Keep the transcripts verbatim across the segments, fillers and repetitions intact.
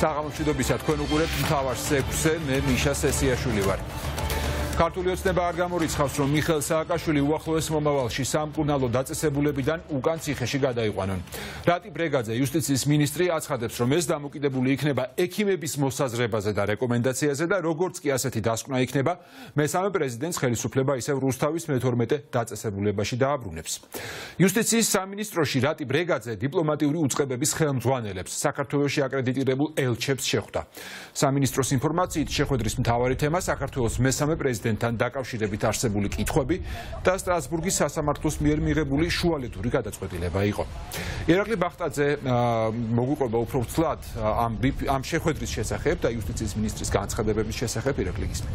საღამომშვიდობისა თქვენ უყურებთ მთავარს ექვსზე, მე მიშა სესიაშვილი ვარ. ქართული ოცნება არ გამორიცხავს, რომ მიხეილ სააკაშვილი უახლოეს მომავალში სამკურნალო დაწესებულებიდან უკან ციხეში გადაიყვანონ. რატი ბრეგაძე, იუსტიციის მინისტრი, აცხადებს, რომ ეს დამოკიდებული იქნება ექიმების მოსაზრებაზე და რეკომენდაციაზე და როგორც კი ასეთი დასკვნა იქნება, მესამე პრეზიდენტს ხელისუფლება ისევ რუსთავის მეთორმეტე დაწესებულებაში დააბრუნებს. იუსტიციის სამინისტროში რატი ბრეგაძე დიპლომატიური უწყებების ხელმძღვანელებს საქართველოში აკრედიტირებულ ელჩებს შეხვდა. სამინისტროს ინფორმაციით შეხვედრის მთავარი თემა საქართველოს მესამე პრეზიდენტ თან დაკავშირებით არსებული კითხვები და სტრასბურგის სასამართლოს მიერ მიღებული შუალედური გადაწყვეტილება იყო. ირაკლი ბახტაძე მოგვიყვება უფრო ცლად ამ ამ შეხვედრის შესახებ და იუსტიციის მინისტრის განცხადებების შესახებ. ირაკლი გისმენთ.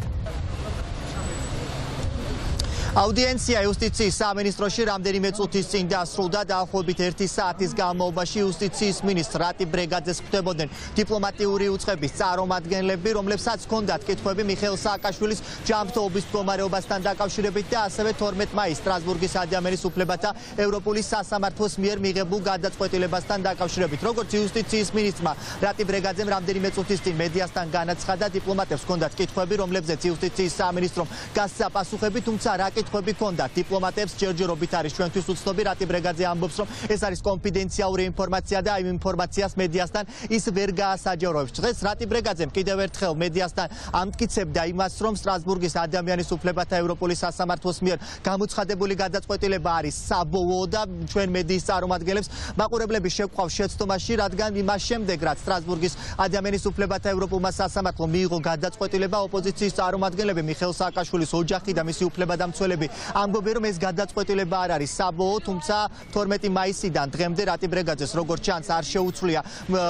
აუდიენცია იუსტიციის სამინისტროში რამდენიმე წუთის წინ დასრულდა. დაახლოებით ერთი საათის განმავლობაში იუსტიციის მინისტრ რატი ბრეგაძეს ხვდებოდნენ დიპლომატიური უწყების წარმომადგენლები, რომლებსაც ჰქონდათ კითხვები მიხეილ სააკაშვილის ჯანმრთელობის მდგომარეობასთან დაკავშირებით და ასევე თორმეტ მაისს სტრასბურგის ადამიანის უფლებათა ევროპული სასამართლოს მიერ მიღებულ გადაწყვეტილებასთან დაკავშირებით. როგორც იუსტიციის მინისტრმა რატი ბრეგაძემ რამდენიმე წუთის წინ მედიასთან განაცხადა, დიპლომატებს ჰქონდათ კითხვები, რომლებზეც იუსტიციის სამინისტრომ გასცა პასუხები, თუმცა რა კითხვები ჰქონდათ დიპლომატებს ჯერჯერობით არის ჩვენთვის უცნობი. რატი ბრეგაძე ამბობს, რომ ეს არის კონფიდენციალური ინფორმაცია და იმ ინფორმაციას მედიასთან ის ვერ გაასაჯაროებს. დღეს რატი ბრეგაძემ კიდევ ერთხელ მედიასთან ამტკიცებდა იმას, რომ სტრასბურგის ადამიანის უფლებათა ევროპული სასამართლოს მიერ გამოცხადებული გადაწყვეტილება არის საბოლოო და ჩვენ მედიის წარმომადგენლებს მაყურებლები შევყავ შეცდომაში, რადგან იმას შემდეგ, რაც სტრასბურგის ადამიანის უფლებათა ევროპულმა სასამართლომ მიიღო გადაწყვეტილება, ოპოზიციის წარმომადგენლები მიხეილ სააკაშვილის ოჯახი და მისი უფლებადამცველები ამბობენ, რომ ეს გადაწყვეტილება არ არის საბოლოო, თუმცა თორმეტი მაისიდან დღემდე რატი ბრეგაძეს როგორც ჩანს არ შეუცვლია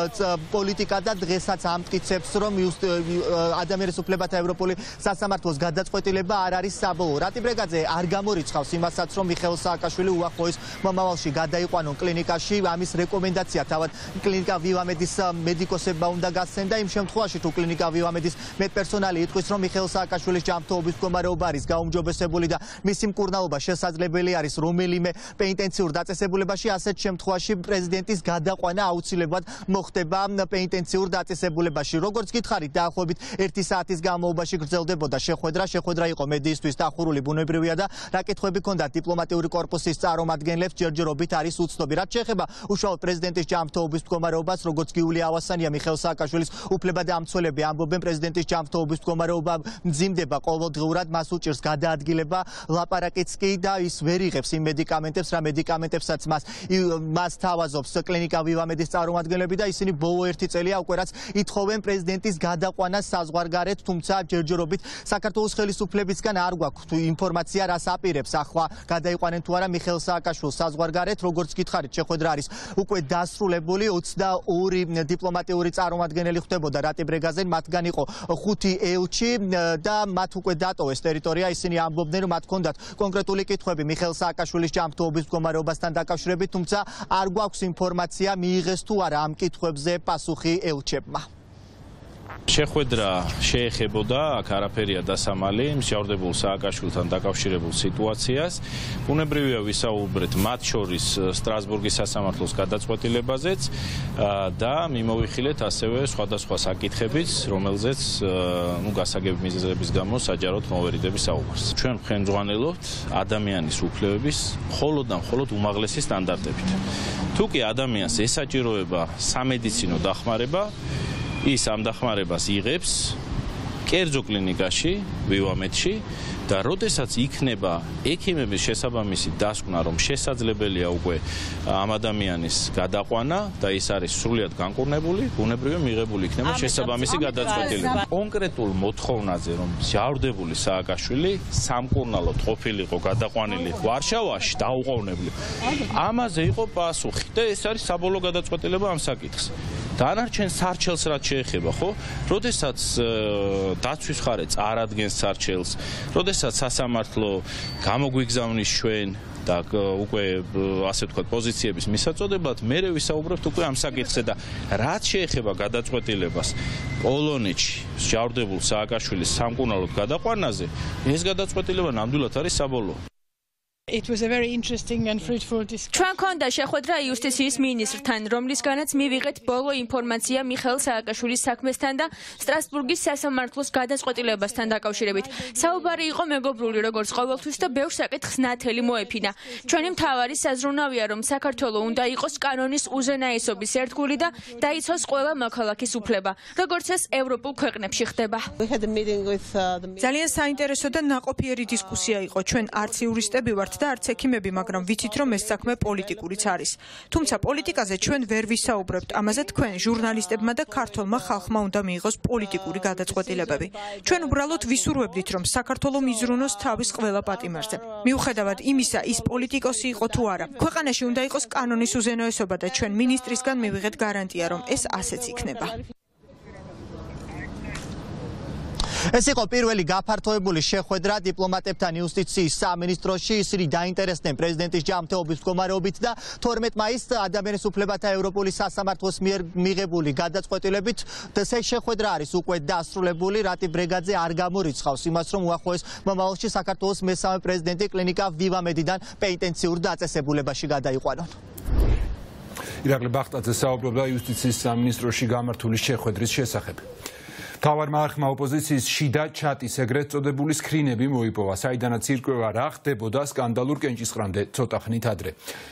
პოლიტიკა და დღესაც ამტკიცებს, რომ ადამიანის უფლებათა ევროპული სასამართლოს გადაწყვეტილება არ არის საბოლოო. რატი ბრეგაძე არ გამორიცხავს იმასაც, რომ მიხეილ სააკაშვილი უახლოეს მომავალში გადაიყვანონ კლინიკაში. ამის რეკომენდაცია თავად კლინიკა ვივამედის მედიკოსებმა უნდა გასცენ და იმ შემთხვევაში თუ კლინიკა ვივამედის მედპერსონალი იტყვის, რომ მიხეილ სააკაშვილის ჯანმრთელობის მდგომარეობა არის გაუმჯობესებული და მისი მკურნალობა შესაძლებელი არის რომელიმე პენიტენციურ დაწესებულებაში, ასეთ შემთხვევაში პრეზიდენტის გადაყვანა აუცილებლად მოხდება პენიტენციურ დაწესებულებაში. როგორც გითხარით, დაახლოებით ერთი საათის განმავლობაში გრძელდებოდა შეხვედრა. შეხვედრა იყო მედიისთვის დახურული, ბუნებრივია და რა კითხვები ჰქონდათ დიპლომატიური კორპუსის წარმომადგენლებს ჯერჯერობით არის უცნობი. რაც შეეხება უშუალოდ პრეზიდენტის ჯანმრთელობის მდგომარეობას, როგორც გიულია ავასანია, მიხეილ სააკაშვილის უფლებადამცველები ამბობენ, პრეზიდენტის ჯანმრთელობის მდგომარეობა მძიმდება ყოველდღიურად, მას უჭირს გადაადგილება. ლაპარაკიც კი და ის ვერ იღებს იმ მედიკამენტებს, რა მედიკამენტებსაც მას მას თავაზობს კლინიკა ვივამედის წარმომადგენლები და ისინი ბოლო ერთი წელია უკვე რაც ითხოვენ პრეზიდენტის გადაყვანას საზღვარგარეთ, თუმცა ჯერჯერობით საქართველოს ხელისუფლებისგან არ გვაქვს ინფორმაცია, რას აპირებს ახლა გადაიყვანენ თუ არა მიხეილ სააკაშვილს საზღვარგარეთ. როგორც გითხარით, შეხვედრა არის უკვე დასრულებული. ოცდაორი დიპლომატიური წარმომადგენელი ხვდებოდა რატი ბრეგაძენ, მათგან იყო ხუთი ელჩი და მათ უკვე დატოვეს ტერიტორია. ისინი ამბობდნენ, რომ მათ ჰქონდათ კონკრეტული კითხვები მიხეილ სააკაშვილის ჯანმრთელობის მდგომარეობასთან დაკავშირებით, თუმცა არ გვაქვს ინფორმაცია მიიღეს თუ არა ამ კითხვებზე პასუხი ელჩებმა. შეხვედრა შეეხებოდა, აქ არაფერია დასამალი, მსჯავრდებულ სააკაშვილთან დაკავშირებულ სიტუაციას. ბუნებრივია ვისაუბრეთ მათ შორის სტრასბურგის სასამართლოს გადაწყვეტილებაზეც და მიმოვიხილეთ ასევე სხვადასხვა საკითხებიც, რომელზეც ნუ გასაგები მიზეზების გამო საჯაროდ მოვერიდების საუბარს. ჩვენ ხელმძღვანელობთ ადამიანის უფლებების მხოლოდ და მხოლოდ უმაღლესი სტანდარტებით. თუ კი ადამიანს ესაჭიროება სამედიცინო დახმარება, ის ამ დახმარებას იღებს კერძო კლინიკაში, ვივამედში და როდესაც იქნება ექიმების შესაბამისი დასკვნა, რომ შესაძლებელია უკვე ამ ადამიანის გადაყვანა და ის არის სრულიად განკურნებული, ბუნებრივია მიღებული იქნება შესაბამისი გადაწყვეტილება. კონკრეტულ მოთხოვნაზე, რომ მსჯავრდებული სააკაშვილი სამკურნალოდ ყოფილიყო გადაყვანილი ვარშავაში დაუყოვნებლივ, ამაზე იყო პასუხი და ეს არის საბოლოო გადაწყვეტილება ამ საკითხს. დანარჩენ სარჩელს რაც შეეხება, ხო? როდესაც დაცვის მხარე წარადგენს სარჩელს, როდესაც სასამართლო გამოგვიგზავნის ჩვენ და უკვე ასე ვთქვათ პოზიციების მისაწოდებლად, მერე ვისაუბრებთ უკვე ამ საკითხზე და რაც შეეხება გადაწყვეტილებას პოლონეთში მსჯავრდებულ სააკაშვილის სამკურნალოდ გადაყვანაზე, ეს გადაწყვეტილება ნამდვილად არის საბოლოო. It was a very interesting and fruitful discussion. ჩვენ გქონდა შეხვედრა იუსტიციის მინისტრთან, რომლისგანაც მივიღეთ ბოლო ინფორმაცია მიხეილ სააკაშვილის საქმესთან და სტრასბურგის სასამართლოს გადაწყვეტილებასთან დაკავშირებით. საუბარი იყო მეგობრული როგორც ყოველთვის და ბევრ საკითხს ნათელი მოეფინა. ჩვენი მთავარი საზრუნავია, რომ საქართველო უნდა იყოს კანონის უზენაესობის ერთგული და დაიცვას ყველა მოქალაქის უფლება, როგორც ეს ევროპულ ქვეყნებში ხდება. ძალიან საინტერესო და ნაყოფიერი დისკუსია იყო. ჩვენ არც იურისტები ვართ და არც ექიმები, მაგრამ ვიცით, რომ ეს საქმე პოლიტიკურიც არის. თუმცა პოლიტიკაზე ჩვენ ვერ ვისაუბრებთ. ამაზე თქვენ ჟურნალისტებმა და ქართულმა ხალხმა უნდა მიიღოს პოლიტიკური გადაწყვეტილებები. ჩვენ უბრალოდ ვისურვებდით, რომ საქართველო მიზრუნოს თავის ყველა პატიმარზე. მიუხედავად იმისა, ის პოლიტიკოსი იყო თუ არა. ქვეყანაში უნდა იყოს კანონის უზენაესობა და ჩვენ მინისტრისგან მივიღეთ გარანტია, რომ ეს ასეც იქნება. ეს იყო პირველი გაფართოებული შეხვედრა დიპლომატებთან იუსტიციის სამინისტროში. ისინი დაინტერესდნენ პრეზიდენტის ჯანმრთელობის მდგომარეობით და თორმეტ მაისს ადამიანის უფლებათა ევროპული სასამართლოს მიერ მიღებული გადაწყვეტილებით ეს შეხვედრა არის უკვე დასრულებული. რატი ბრეგაძე არ გამორიცხავს იმას, რომ უახლოეს მომავალში საქართველოს მესამე პრეზიდენტი კლინიკა ვივამედიდან პენიტენციურ დაწესებულებაში გადაიყვანონ. ირაკლი ბახტაძე საუბრობდა იუსტიციის სამინისტროში გამართული შეხვედრის შესახებ. თავარმა არხმა ოპოზიციის შიდა ჩატის ეგრეთ წოდებული სკრინები მოიპოვა, საიდანაც ირკვევა რა ხდებოდა სკანდალურ კენჭისყრამდე ცოტა ხნით ადრე.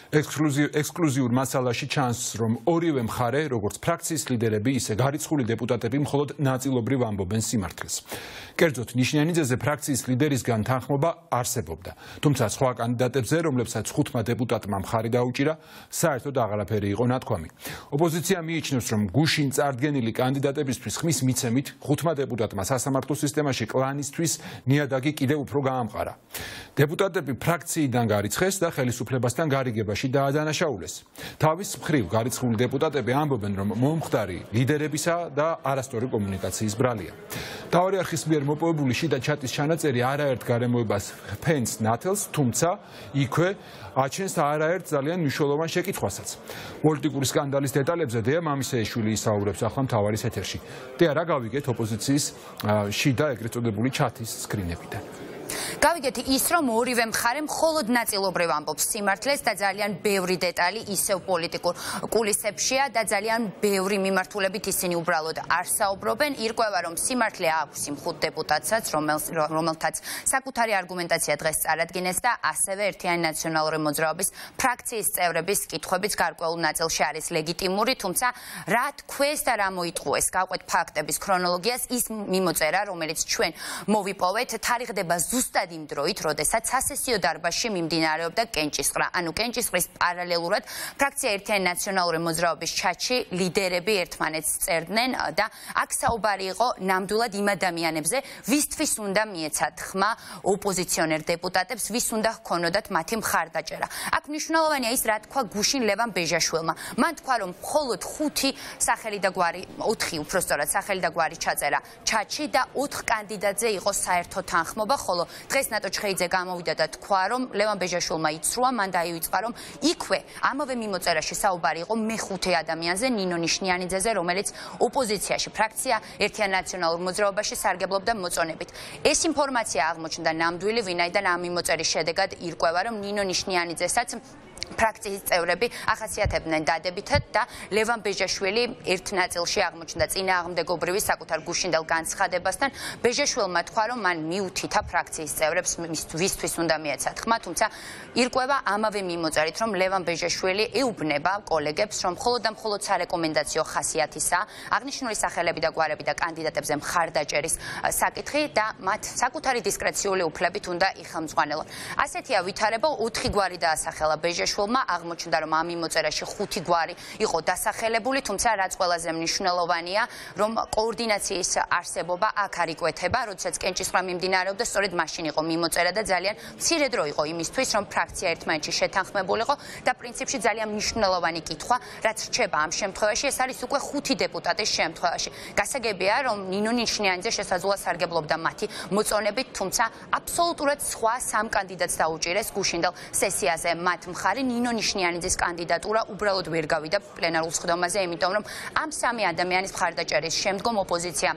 ექსკლუზიურ მასალაში ჩანს, რომ ორივე მხარე, როგორც ფრაქციის ლიდერები, ისე გარიცხული დეპუტატები მხოლოდ ნაწილობრივ ამბობენ სიმართლეს. კერძოდ, ნიშნიანიძეზე ფრაქციის ლიდერისგან თანხმობა არსებობდა. თუმცა სხვა კანდიდატებზე, რომლებსაც ხუთმა დეპუტატმა მხარი დაუჭირა, საერთოდ აღარაფერი იყო ნათქვამი. ოპოზიცია მიიჩნევს, რომ გუშინ წარდგენილი კანდიდატებისთვის ხმის მიცემით ხუთმა დეპუტატმა სასამართლო სისტემაში კლანისთვის ნიადაგი კიდევ უფრო გაამყარა. დეპუტატები ფრაქციიდან გარიცხეს და ხელისუფლებასთან გარიგებაში დაადანაშაულეს. თავის მხრივ გარიცხული დეპუტატები ამბობენ, რომ მომხდარი ლიდერებისა და არასწორი კომუნიკაციის ბრალია. თავარი არხის მიერ მოპოვებული შიდა ჩატის ჩანაწერი არაერთ გარემოებას ფენს ნათელს, თუმცა იქვე აჩენს არაერთ ძალიან მნიშვნელოვან შეკითხვასაც. პოლიტიკური სკანდალის დეტალებზე დეა მამისეიშვილი ისაუბრებს ახლა მთავარის ეთერში. დეა, რა გავიგეთ ოპოზიციის შიდა ეგრეთ წოდებული ჩატის სკრინებიდან? გავიგეთ ის, რომ ორივე მხარე მხოლოდ ნაწილობრივ ამბობს სიმართლეს და ძალიან ბევრი დეტალი ისევ პოლიტიკურ კულისებშია და ძალიან ბევრი მიმართულებით ისინი უბრალოდ არ საუბრობენ. ირკვევა, რომ სიმართლე აქვს იმ ხუთ დეპუტატსაც, რომელთაც საკუთარი არგუმენტაცია დღეს წარადგინეს და ასევე ერთიანი ნაციონალური მოძრაობის ფრაქციის წევრების კითხვებიც გარკვეულ ნაწილში არის ლეგიტიმური, თუმცა რა თქვეს და რა მოიტყუეს, გავყვეთ ფაქტების ქრონოლოგიას, ის მიმოწერა, რომელიც ჩვენ მოვიპოვეთ, თარიღდება ზუსტად იმ დროით, როდესაც სასესიო დარბაზში მიმდინარეობდა კენჭისყრა. ანუ კენჭისყრის პარალელურად ფრაქცია ერთიანი ნაციონალური მოძრაობის ჩატში ლიდერები ერთმანეთს წერდნენ და აქ საუბარი იყო ნამდვილად იმ ადამიანებზე, ვისთვის უნდა მიეცათ ხმა ოპოზიციონერ დეპუტატებს, ვის უნდა ჰქონოდათ მათი მხარდაჭერა. აქ მნიშვნელოვანია ის, რა თქვა გუშინ ლევან ბეჟაშვილმა. მან თქვა, რომ მხოლოდ ხუთი სახელი და გვარი, ოთხი უпростоრად სახელი და გვარი ჩაწერა ჩატში და ოთხ კანდიდატზე იყო საერთო თანხმობა, ხოლო დღეს ნატო ჩხეიძე გამოვიდა და თქვა, რომ ლევან ბეჟაშვილმა იცრუა, მან დაივიწყა, რომ იქვე ამავე მიმოწერაში საუბარი იყო მეხუთე ადამიანზე, ნინო ნიშნიანიძეზე, რომელიც ოპოზიციაში ფრაქცია ერთიან ნაციონალურ მოძრაობაში სარგებლობდა მოწონებით. ეს ინფორმაცია აღმოჩნდა ნამდვილი, ვინაიდან ამ მიმოწერის შედეგად ირკვევა, რომ ნინო ნიშნიანიძესაც ფრაქციის წევრები ახასიათებდნენ დადებითად და ლევან ბეჟაშვილი ერთ ნაწილში აღმოჩნდა წინააღმდეგობრივი საკუთარ გუშინდელ განცხადებასთან. ბეჟაშვილმა თქვა, რომ მან მიუთითა ფრაქციის წევრებს ვისთვის უნდა მიეცათ ხმა, თუმცა ირკვევა ამავე მიმოწერით, რომ ლევან ბეჟაშვილი ეუბნება კოლეგებს, რომ მხოლოდ და მხოლოდ სარეკომენდაციო ხასიათისა აღნიშნული სახელები და გვარები და კანდიდატებზე მხარდაჭერის საკითხი და მათ საკუთარი დისკრეციული უფლებით უნდა იხელმძღვანელონ. ასეთია ვითარება, ოთხი გვარი დაასახელა ბეჟაშვილმა, აღმოჩნდა, რომ ამ მიმოწერაში ხუთი გვარი იყო დასახელებული, თუმცა რაც ყველაზე მნიშვნელოვანია, რომ კოორდინაციის არსებობა აქ არ იკვეთება, როდესაც კენჭისყრა მიმდინარეობდა, სწორედ მაშინ იყო მიმოწერა და ძალიან მცირე დრო იყო იმისთვის, რომ ფრაქცია ერთმანეთში შეთანხმებულიყო და პრინციპში ძალიან მნიშვნელოვანი კითხვა, რაც რჩება ამ შემთხვევაში, ეს არის უკვე ხუთი დეპუტატის შემთხვევაში. გასაგებია, რომ ნინო ნიშნიანიძე შესაძლოა სარგებლობდა მათი მოწონებით, თუმცა აბსოლუტურად სხვა სამ კანდიდატს დაუჭირეს გუშინდელ სესიაზე მათ მხარი. ნინო ნიშნიანიძის კანდიდატურა უბრალოდ ვერ გავიდა პლენარულ სხდომაზე, იმიტომ რომ ამ სამი ადამიანის მხარდაჭერის შემდგომ ოპოზიცია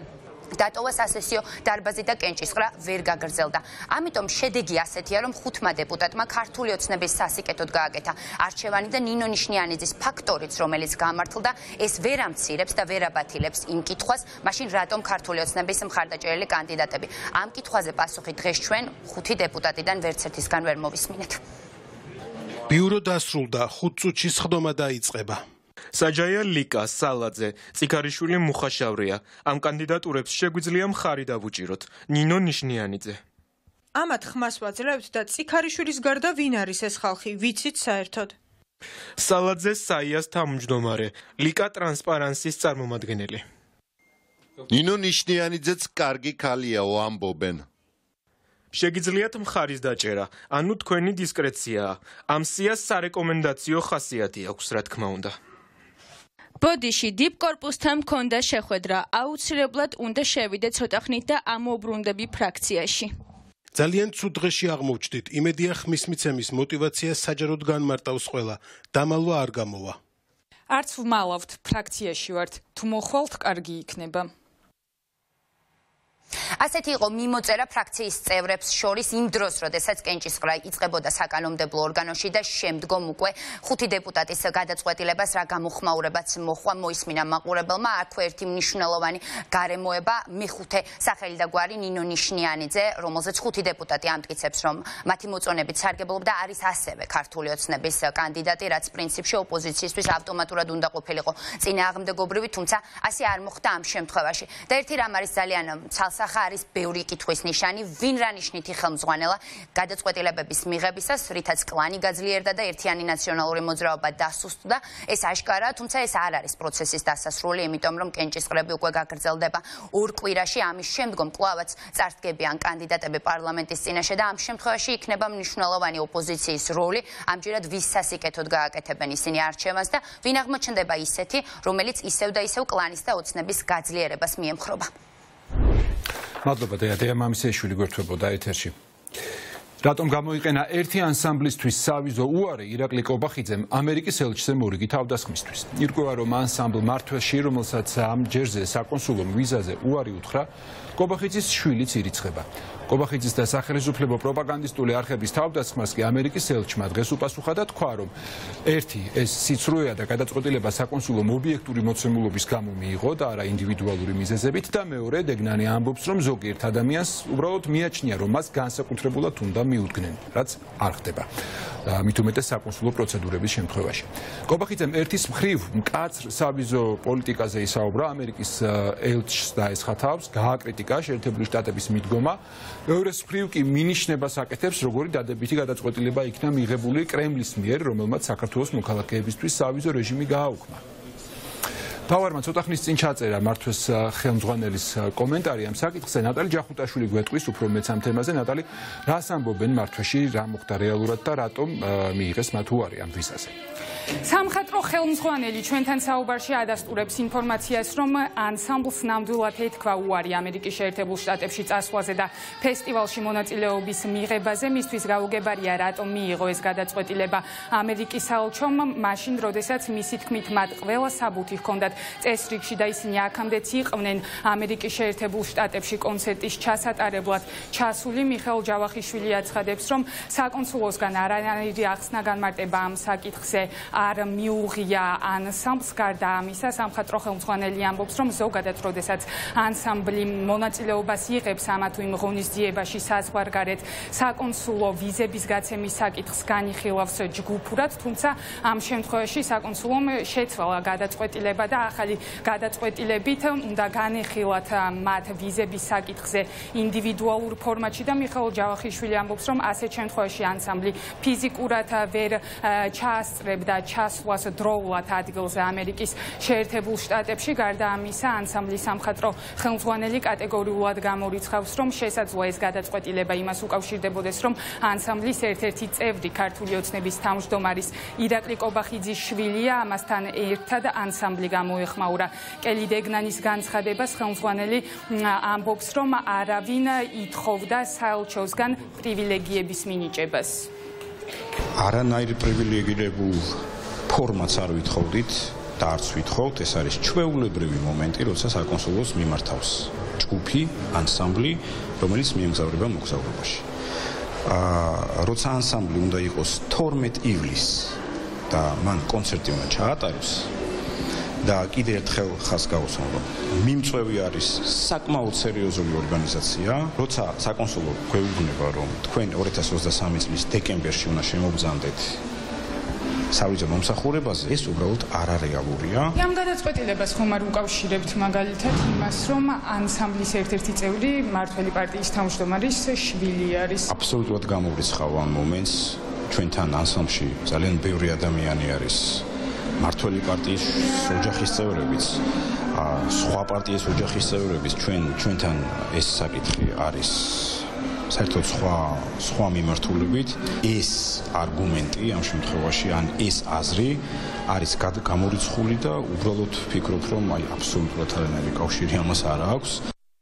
დატოვა სასესიო დარბაზი და კენჭისყრა ვერ გაგრძელდა. ამიტომ შედეგი ასეთია, რომ ხუთმა დეპუტატმა ქართული ოცნების სასიკეთოდ გააკეთა არჩევანი და ნინო ნიშნიანიძის ფაქტორიც, რომელიც გამართლდა, ეს ვერ ამცირებს და ვერ აბათილებს იმ კითხვას, მაშინ რატომ ქართული ოცნების მხარდაჭერილი კანდიდატები. ამ კითხვაზე პასუხი დღეს ჩვენ ხუთი დეპუტატიდან ვერც ერთისგან ვერ მოვისმინეთ. ბიურო დასრულდა, ხუთ წუთში სხდომა დაიწყება. საჯაია ლიკა, სალაძე, წიქარიშვილი მუხაშავრია. ამ კანდიდატურებს შეგვიძლია მხარი დავუჭიროთ. ნინო ნიშნიანიძე. ამათ ხმას ვაძლევთ და წიქარიშვილის გარდა ვინ არის ეს ხალხი, ვიცით საერთოდ? სალაძე საიას თავმჯდომარე, ლიკა ტრანსპარანსის წარმომადგენელი. ნინო ნიშნიანიძეც კარგი ქალიაო ამბობენ. შეგიძლიათ მხარის დაჭერა, ანუ თქვენი დისკრეციაა. ამ სიას სარეკომენდაციო ხასიათი აქვს, რა თქმა უნდა. ბოდიში დიპ კორპუსთან მქონდა შეხვედრა, აუცილებლად უნდა შევიდე ცოტა ხნით და ამოუბრუნდები ფრაქციაში. ძალიან ცუდ დღეში აღმოჩნდით, იმედია ხმის მიცემის მოტივაცია საჯაროდ განმარტავს ყველა, დამალვა არ გამოვა. არც ვმალავთ, ფრაქციაში ვართ, თუ მოხვალთ, კარგი იქნება. ასეთი იყო მიმოწერა ფრაქციის წევრებს შორის იმ დროს, როდესაც კენჭისყრა იწყებოდა საკანონმდებლო ორგანოში და შემდგომ უკვე ხუთი დეპუტატის გადაწყვეტილებას რა გამოხმაურებაც მოხვა მოისმინა მაყურებელმა. აქვე ერთი მნიშვნელოვანი გარემოება, მეხუთე სახელი და გვარი ნინო ნიშნიანიძე, რომელზეც ხუთი დეპუტატი ამტკიცებს, რომ მათი მოწონებით სარგებლობდა, არის ასევე ქართული ოცნების კანდიდატი, რაც პრინციპში ოპოზიციისთვის ავტომატურად უნდა ყოფილიყო წინააღმდეგობრივი, თუმცა ასე არ მოხდა ამ შემთხვევაში. და ერთი რამ არის ძალიან ცალსახა არის ბევრი კითხვის ნიშანი, ვინ რა ნიშნითი ხელმძღვანელა გადაწყვეტილებების მიღებისას, რითაც კლანი გაძლიერდა და ერთიანი ნაციონალური მოძრაობა დასუსტდა. ეს აშკარაა, თუმცა ეს არ არის პროცესის დასასრული, იმიტომ რომ კენჭისყრები უკვე გაგრძელდება ორ კვირაში, ამის შემდგომ კვლავაც წარსდგებიან კანდიდატები პარლამენტის წინაშე და ამ შემთხვევაში იქნება მნიშვნელოვანი ოპოზიციის როლი, ამჯერად ვის სასიკეთოდ გააკეთებენ ისინი არჩევანს და ვინ აღმოჩნდება ისეთი, რომელიც ისევ და ისევ კლანის და ოცნების გაძლიერებას მიემხრობა. მადლობა დეა დეა მამისეშვილი გვერდთვებოდა ეთერში. რატომ გამოიყენა ერთი ანსამბლისთვის სავიზო უარი ირაკლი კობახიძემ ამერიკის ელჩზე მორიგი თავდასხმისთვის. ირკვევა, რომ ანსამბლ მართვაში, რომელსაც ამ ჯერზე საკონსულომ ვიზაზე უარი უთხრა, კობახიძის შვილიც ირიცხება. კობახიძის და სახელმწიფო პროპაგანდისტული არხების თავდასხმას კი ამერიკის ელჩმა დღეს უპასუხა და თქვა, რომ ერთი ეს სიცრუეა და გადაწყვეტილება საკონსულომ ობიექტური მოცემულობის გამო მიიღო და არა ინდივიდუალური მიზეზებით და მეორე დეგნანი ამბობს, რომ ზოგიერთ ადამიანს უბრალოდ მიაჩნია, რომ მას განსაკუთრებულად უნდა მიუდგნენ, რაც არ ხდება. მით უმეტეს საკონსულო პროცედურების შემთხვევაში. კობახიძემ ერთის მხრივ მკაცრ სავიზო პოლიტიკაზე ისაუბრა, ამერიკის ელჩს დაესხა თავს, გააკრიტიკა შეერთებული შტატების მიდგომა. მეორეს მხრივ კი მინიშნებას აკეთებს, როგორი დადებითი გადაწყვეტილება იქნა მიღებული კრემლის მიერ, რომელმაც საქართველოს მოქალაქეებისთვის სავიზო რეჟიმი გააუქმა. თავარმა ცოტა ხნის წინ ჩაწერა მართვეს ხელმძღვანელის კომენტარი ამ საკითხზე. ნატალი ჯახუტაშვილი გვეტყვის უფრო მეც ამ თემაზე. ნატალი, რას ამბობენ მართვაში, რა მოხდა რეალურად და რატომ მიიღეს მათ უარი ამ ვიზაზე? სამხატვრო ხელმძღვანელი ჩვენთან საუბარში ადასტურებს ინფორმაციას, რომ ანსამბლს ნამდვილად ეთქვა უარი ამერიკის შეერთებულ შტატებში წასვლაზე და ფესტივალში მონაწილეობის მიღებაზე. მისთვის გაუგებარია, რატომ მიიღო ეს გადაწყვეტილება ამერიკის საელჩომ, მაშინ, როდესაც მისი თქმით მათ ყველა საბუთი ჰქონდათ წესრიგში და ისინი აქამდეც იყვნენ ამერიკის შეერთებულ შტატებში კონცერტის ჩასატარებლად ჩასული. მიხეილ ჯავახიშვილი აცხადებს, რომ საკონსულოსგან არანაირი ახსნა განმარტება ამ საკითხზე არ მიუღია ანსამბლს. გარდა ამისა, სამხატვრო ხელმძღვანელი ამბობს, რომ ზოგადად, როდესაც ანსამბლი მონაწილეობას იღებს ამა თუ იმ ღონისძიებაში საზღვარგარეთ, საკონსულო ვიზების გაცემის საკითხს განიხილავს ჯგუფურად, თუმცა ამ შემთხვევაში საკონსულომ შეცვალა გადაწყვეტილება და ახალი გადაწყვეტილებით უნდა განეხილათ მათ ვიზების საკითხზე ინდივიდუალურ ფორმატში და მიხეილ ჯავახიშვილი ამბობს, რომ ასეთ შემთხვევაში ანსამბლი ფიზიკურად ვერ ჩაასწრებდა ჩასვლას დროულად ადგილზე ამერიკის შეერთებულ შტატებში. გარდა ამისა, ანსამბლის სამხატვრო ხელმძღვანელი კატეგორიულად გამორიცხავს, რომ შესაძლოა ეს გადაწყვეტილება იმას უკავშირდებოდეს, რომ ანსამბლის ერთ-ერთი წევრი ქართული ოცნების თავმჯდომარის ირაკლი კობახიძის შვილია. ამასთან ერთად ანსამბლი გამოეხმაურა კელი დეგნანის განცხადებას. ხელმძღვანელი ამბობს, რომ არავინ ითხოვდა საელჩოსგან პრივილეგიების მინიჭებას. არანაირ პრივილეგირებულ ფორმატს არ ვითხოვდით და არც ვითხოვთ. ეს არის ჩვეულებრივი მომენტი, როცა საკონსულოს მიმართავს ჯგუფი, ანსამბლი, რომელიც მიემგზავრება მოგზაურობაში. აა როცა ანსამბლი უნდა იყოს თორმეტ ივლისს და მან კონცერტი უნდა ჩაატაროს და კიდევ ერთხელ ხას გავუსვამ, რომ მიმწვევი არის საკმაოდ სერიოზული ორგანიზაცია, როცა საკონსულო გვეუბნება, რომ თქვენ ორი ათას ოცდასამი წლის დეკემბერში უნდა შემოგზავნდეთ სავიზო მომსახურებაზე, ეს უბრალოდ არარეალურია. ამ გადაწყვეტილებას ხომ არ უკავშირებთ მაგალითად იმას, რომ ანსამბლის ერთ-ერთი წევრი მმართველი პარტიის თავმჯდომარის შვილი არის. აბსოლუტურად გამოვრიცხავ ამ მომენტს. ჩვენთან ანსამბლში ძალიან ბევრი ადამიანი არის მმართველი პარტიის ოჯახის წევრებიც, სხვა პარტიის ოჯახის წევრებიც, ჩვენ ჩვენთან ეს საკითხი არის საერთოდ სხვა სხვა მიმართულებით. ეს არგუმენტი ამ შემთხვევაში ან ეს აზრი არის გამორიცხული და უბრალოდ ვფიქრობ, რომ აი აბსოლუტურად არანაირი კავშირი ამას არ აქვს.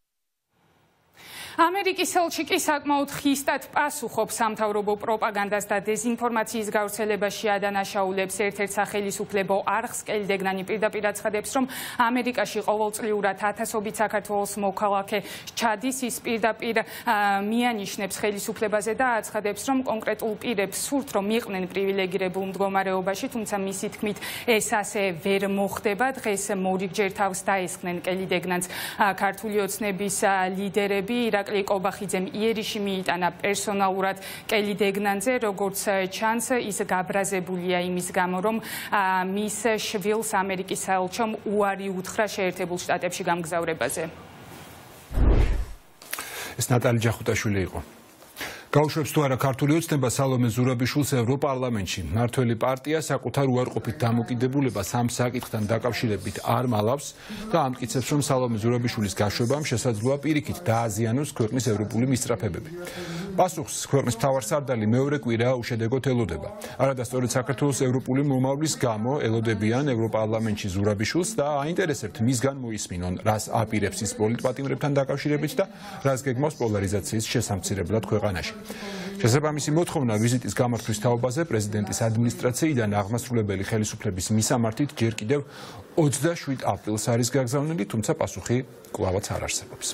ამერიკის ელჩი კი საკმაოდ ხისტად პასუხობს სამთავრობო პროპაგანდას და დეზინფორმაციის გავრცელებაში ადანაშაულებს. ერთ-ერთ სახელისუფლებო არხს კელი დეგნანი პირდაპირ აცხადებს, რომ ამერიკაში ყოველწლიურად ათასობით საქართველოს მოქალაქე ჩადის, ის პირდაპირ მიანიშნებს ხელისუფლებაზე და აცხადებს, რომ კონკრეტულ პირებს სურთ, რომ იყვნენ პრივილეგირებულ მდგომარეობაში, თუმცა მისი თქმით ეს ასე ვერ მოხდება. დღეს მორიგჯერ თავს დაესხნენ კელი დეგნანს ქართული ოცნების ლიდერები. ირაკლი კობახიძემ იერიში მიიტანა პერსონალურად კელი დეგნანზე, როგორც ჩანს, ის გაბრაზებულია იმის გამო, რომ მის შვილს ამერიკის საელჩომ უარი უთხრა შეერთებულ შტატებში გამგზავრებაზე. ეს ნატალი ჯახუტაშვილი იყო. გაუშვებს თუ არა ქართული ოცნება სალომე ზურაბიშვილს ევროპარლამენტში. მმართველი პარტია საკუთარ უარყოფით დამოკიდებულებას ამ საკითხთან დაკავშირებით არ მალავს და ამტკიცებს, რომ სალომე ზურაბიშვილის გაშვებამ შესაძლოა პირიქით დააზიანოს ქვეყნის ევროპული მისწრაფებები. პასუხს ქვეყნის მთავარსარდალი მეორე კვირაა უშედეგოდ ელოდება. არადა სწორედ საქართველოს ევროპული მომავლის გამო ელოდებიან ევროპარლამენტში ზურაბიშვილს და აინტერესებთ მისგან მოისმინონ, რას აპირებს ის პოლიტპატიმრებთან დაკავშირებით და რას გეგმავს პოლარიზაციის შესამცირებლად ქვეყანაში. შესაბამისი მოთხოვნა ვიზიტის გამართვის თაობაზე პრეზიდენტის ადმინისტრაციიდან აღმასრულებელი ხელისუფლების მისამართით ჯერ კიდევ ოცდაშვიდ აპრილს არის გაგზავნილი, თუმცა პასუხი კვლავაც არ არსებობს.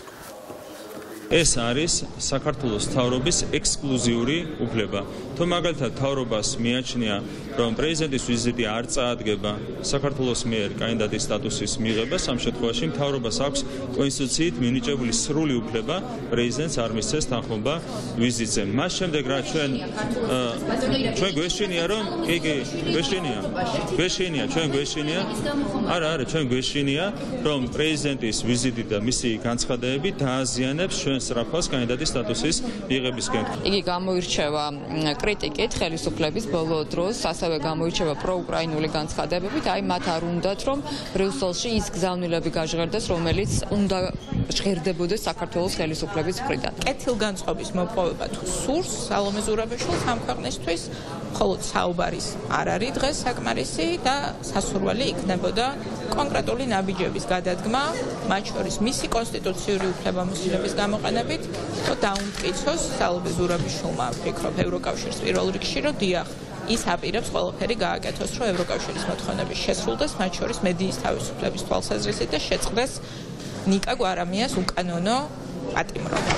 ეს არის საქართველოს მთავრობის ექსკლუზიური უფლება. თუ მაგალითად მთავრობას მიაჩნია, რომ პრეზიდენტის ვიზიტი არ წაადგება საქართველოს მიერ კანდიდატის სტატუსის მიღებას, ამ შემთხვევაში მთავრობას აქვს კონსტიტუციით მინიჭებული სრული უფლება პრეზიდენტს არ მისცეს თანხმობა ვიზიტზე. მას შემდეგ რა ჩვენ ჩვენ გვეშინია, რომ კი კი გვეშინია, გვეშინია, ჩვენ გვეშინია, არა არა, ჩვენ გვეშინია, რომ პრეზიდენტის ვიზიტი და მისი განცხადებები დააზიანებს ჩვენ სრაფას კანდიდატის სტატუსის მიღებისკენ. იგი გამოირჩევა კრიტიკით ხელისუფლების ბოლო დროს, ასევე გამოირჩევა პროუკრაინული განცხადებებით, აი მათ არ უნდათ, რომ ბრიუსელში ის გზავნილები გაჟღერდეს, რომელიც უნდა ჟღერდებოდეს საქართველოს ხელისუფლების მხრიდან. კეთილგანწყობის მოპოვება თუ სურს სალომე ზურაბიშვილს ამ ქვეყნისთვის, მხოლოდ საუბარის არ არის დღეს საკმარისი და სასურველი იქნებოდა კონკრეტული ნაბიჯების გადადგმა, მათ შორის მისი კონსტიტუციური უფლებამოსილების გამოყენებით, რომ დაუმტკიცოს სალომე ზურაბიშვილმა, ვფიქრობ, ევროკავშირის პირველ რიგში, რომ დიახ, ის აპირებს ყველაფერი გააკეთოს, რომ ევროკავშირის მოთხოვნები შესრულდეს, მათ შორის მედიის თავისუფლების თვალსაზრისით და შეწყდეს ნიკა გვარამიას უკანონო პატიმრობა.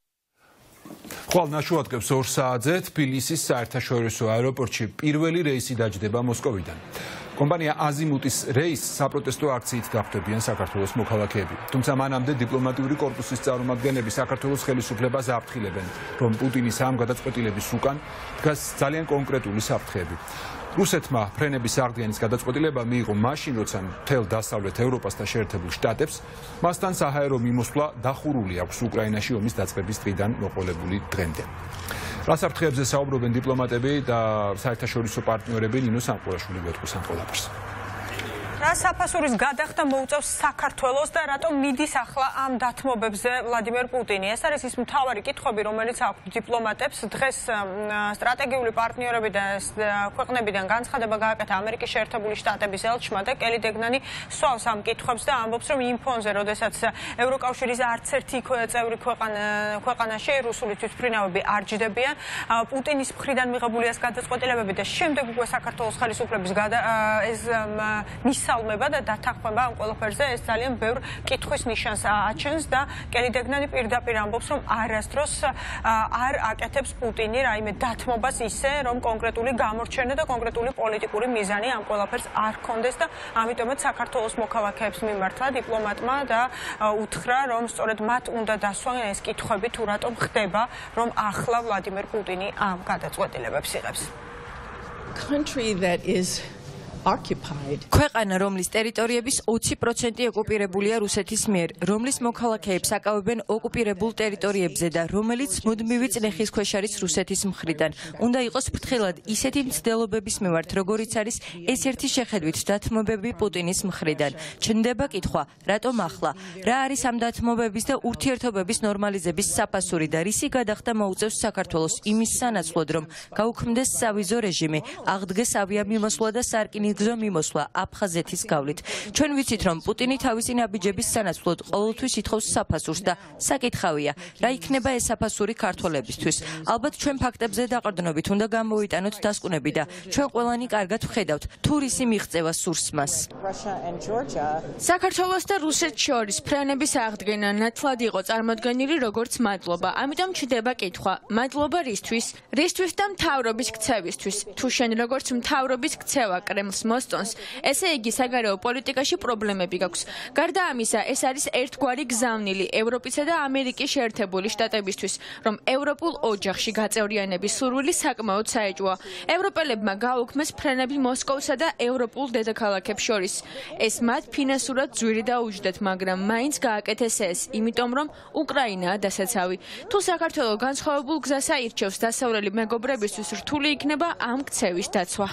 ხვალ ნაშუადგებს ორ საათზე თბილისის საერთაშორისო აეროპორტში პირველი რეისი დაჯდება მოსკოვიდან. კომპანია აზიმუტის რეისს საპროტესტო აქციით დახვდებიან საქართველოს მოქალაქეები. თუმცა მანამდე დიპლომატიური კორპუსის წარმომადგენლები საქართველოს ხელისუფლებას აფრთხილებენ, რომ პუტინის ამ გადაწყვეტილების უკან დგას ძალიან კონკრეტული საფრთხეები. რუსეთმა ფრენების აღდგენის გადაწყვეტილება მიიღო მაშინ, როცა მთელ დასავლეთ ევროპას და შეერთებულ შტატებს მასთან საჰაერო მიმოსვლა დახურული აქვს უკრაინაში ომის დაწყების დღიდან მოყოლებული დღემდე. რა საფრთხეებზე საუბრობენ დიპლომატები და საერთაშორისო პარტნიორები, ნინო სამყურაშვილი გვეტყვის ამ ყველაფერს. რა საფასურის გადახდა მოუწევს საქართველოს და რატომ მიდის ახლა ამ დათმობებზე ვლადიმერ პუტინი? ეს არის ის მთავარი კითხვები, რომელიც აქვს დიპლომატებს. დღეს სტრატეგიული პარტნიორები და ქვეყნებიდან განცხადება გააკეთა ამერიკის შეერთებული შტატების ელჩმა და კელი დეგნანი სვავს ამ კითხვებს და ამბობს, რომ იმ ფონზე, როდესაც ევროკავშირის არც ერთი წევრი ქვეყანაში რუსული თვითმფრინავები არ ჯდებიან, პუტინის მხრიდან მიღებული ეს გადაწყვეტილებები და შემდეგ უკვე საქართველოს ხელისუფლების ეს მოსალმება და დათანხმება ამ ყველაფერზე ეს ძალიან ბევრ კითხვის ნიშანს აჩენს და კელი დეგნანი პირდაპირ ამბობს, რომ არასდროს არ აკეთებს პუტინი რაიმე დათმობას ისე, რომ კონკრეტული გამორჩენა და კონკრეტული პოლიტიკური მიზანი ამ ყველაფერს არ ჰქონდეს და ამიტომაც საქართველოს მოქალაქეებს მიმართლა დიპლომატმა და უთხრა, რომ სწორედ მათ უნდა დასვან ეს კითხვები თუ რატომ ხდება, რომ ახლა ვლადიმერ პუტინი ამ გადაწყვეტილებებს იღებს. Country that is occupied. ქვეყანა, რომლის ტერიტორიების ოცი პროცენტი ოკუპირებულია რუსეთის მიერ, რომლის მოქალაქეებს აკავებენ ოკუპირებულ ტერიტორიებზე და რომელიც მუდმივი წნეხის ქვეშ არის რუსეთის მხრიდან. უნდა იყოს ფრთხილად ისეთი მცდელობების მიმართ, როგორიც არის ეს ერთი შეხედვით დათმობები პუტინის მხრიდან. ჩნდება კითხვა, რატომ ახლა? რა არის ამ დათმობების და ურთიერთობების ნორმალიზების საფასური და რისი გადახდა მოუწევს საქართველოს იმის სანაცვლოდ, რომ გაუქმდეს სავიზო რეჟიმი, აღდგეს ავიამიმოსვლა და სარკინიგზო მიმოსვლა აფხაზეთის გავლით. ჩვენ ვიცით, რომ პუტინი თავისი ნაბიჯების სანაცვლოდ ყოველთვის ითხოვს საფასურს და საკითხავია, რა იქნება ეს საფასური ქართველებისთვის. ალბათ ჩვენ ფაქტებზე დაყრდნობით უნდა გამოვიტანოთ დასკვნები და ჩვენ ყველანი კარგად ვხედავთ, თუ რისი მიღწევა სურს მას. საქართველოს და რუსეთს შორის ფრენების აღდგენა ნათლად იყო წარმოდგენილი როგორც მადლობა. ამიტომ ჩნდება კითხვა, მადლობა რისთვის? რისთვის და მთავრობის ქცევისთვის? თუ შენ როგორც მთავრობის ქცევა კრემლს მოსწონს, ესე იგი საგარეო პოლიტიკაში პრობლემები გაქვს. გარდა ამისა, ეს არის ერთგვარი გზავნილი ევროპისა და ამერიკის შეერთებული შტატებისთვის, რომ ევროპულ ოჯახში გაწევრიანების სურვილი საკმაოდ საეჭვოა. ევროპელებმა გააუქმეს ფრენები მოსკოვსა და ევროპულ დედაქალაქებს შორის. ეს მათ ფინანსურად ძვირი დაუჯდათ, მაგრამ მაინც გააკეთეს ეს, იმიტომ რომ უკრაინაა დასაცავი. თუ საქართველო განსხვავებულ გზას აირჩევს დასავლელი მეგობრებისთვის, რთული იქნება ამ ქცევის დაცვა.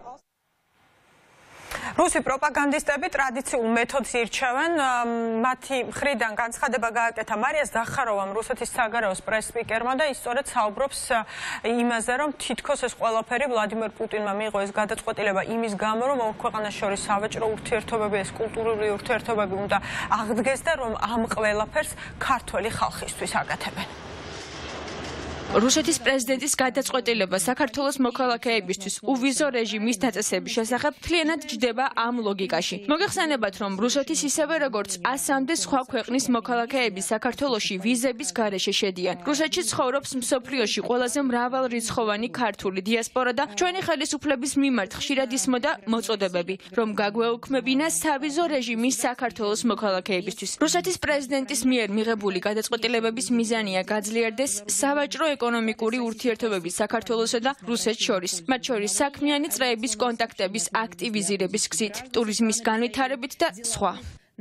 რუსი პროპაგანდისტები ტრადიციულ მეთოდს ირჩევენ. მათი მხრიდან განცხადება გააკეთა მარია ზახაროვამ, რუსეთის საგარეოს პრეს-სპიკერმა და ის სწორედ საუბრობს იმაზე, რომ თითქოს ეს ყველაფერი ვლადიმერ პუტინმა მიიღო ეს გადაწყვეტილება იმის გამო, რომ ორ ქვეყანას შორის სავაჭრო ურთიერთობები, ეს კულტურული ურთიერთობები უნდა აღდგეს და რომ ამ ყველაფერს ქართველი ხალხისთვის აკეთებენ. რუსეთის პრეზიდენტის გადაწყვეტილება საქართველოს მოქალაქეებისთვის უვიზო რეჟიმის დაწესების შესახებ მთლიანად ჯდება ამ ლოგიკაში. მოგეხსენებათ, რომ რუსეთის ისევე როგორც ასამდე სხვა ქვეყნის მოქალაქეები საქართველოში ვიზების გარეშე შედიან. რუსეთში ცხოვრობს მსოფლიოში ყველაზე მრავალრიცხოვანი ქართული დიასპორა და ჩვენი ხელისუფლების მიმართ ხშირად ისმოდა მოწოდებები, რომ გაგვეუქმებინა სავიზო რეჟიმი საქართველოს მოქალაქეებისთვის. რუსეთის პრეზიდენტის მიერ მიღებული გადაწყვეტილებების მიზანია გაძლიერდეს სავაჭრო ეკონომიკური ურთიერთობები საქართველოსა და რუსეთს შორის, მათ შორის საქმიანი წრეების კონტაქტების აქტივიზირების გზით, ტურიზმის განვითარებით და სხვა.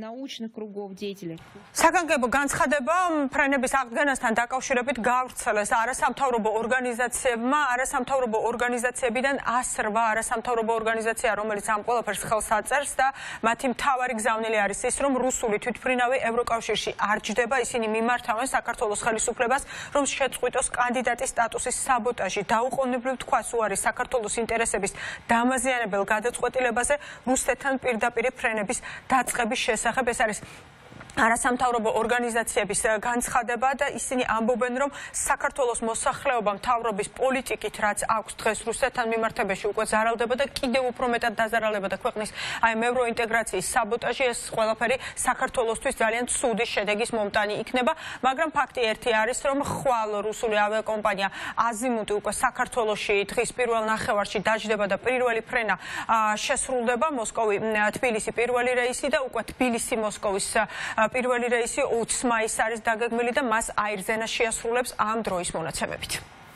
საგანგებო განცხადება ფრენების აღდგენასთან დაკავშირებით გავრცელეს არასამთავრობო ორგანიზაციებმა. არასამთავრობო ორგანიზაციებიდან ას რვა არასამთავრობო ორგანიზაცია, რომელიც ამ ყველაფერს ხელს აწერს და მათი მთავარი გზავნილი არის ის, რომ რუსული თვითმფრინავი ევროკავშირში არ ჯდება. ისინი მიმართავენ საქართველოს ხელისუფლებას, რომ შეწყვიტოს კანდიდატის სტატუსის საბოტაჟი. დაუყოვნებლივ თქვას უარი საქართველოს ინტერესების დამაზიანებელ გადაწყვეტილებაზე რუსეთთან პირდაპირ ფრენების დაწყების შესახებ. ეს არის არასამთავრობო ორგანიზაციების განცხადება და ისინი ამბობენ, რომ საქართველოს მოსახლეობა მთავრობის პოლიტიკით, რაც აქვს დღეს რუსეთთან მიმართებაში, უკვე ზარალდება და კიდევ უფრო მეტად დაზარალდება და ქვეყნის აი ევროინტეგრაციის საბოტაჟი, ეს ყველაფერი საქართველოსთვის ძალიან ცუდი შედეგის მომტანი იქნება, მაგრამ ფაქტი ერთი არის, რომ ხვალ რუსული ავიაკომპანია აზიმუტი უკვე საქართველოში დღის პირველ ნახევარში დაჯდება და პირველი ფრენა შესრულდება. მოსკოვი თბილისი პირველი რეისი და უკვე თბილისი მოსკოვის პირველი რეისი ოცი მაისს არის დაგეგმილი და მას აირზენა შეასრულებს ამ დროის მონაცემებით.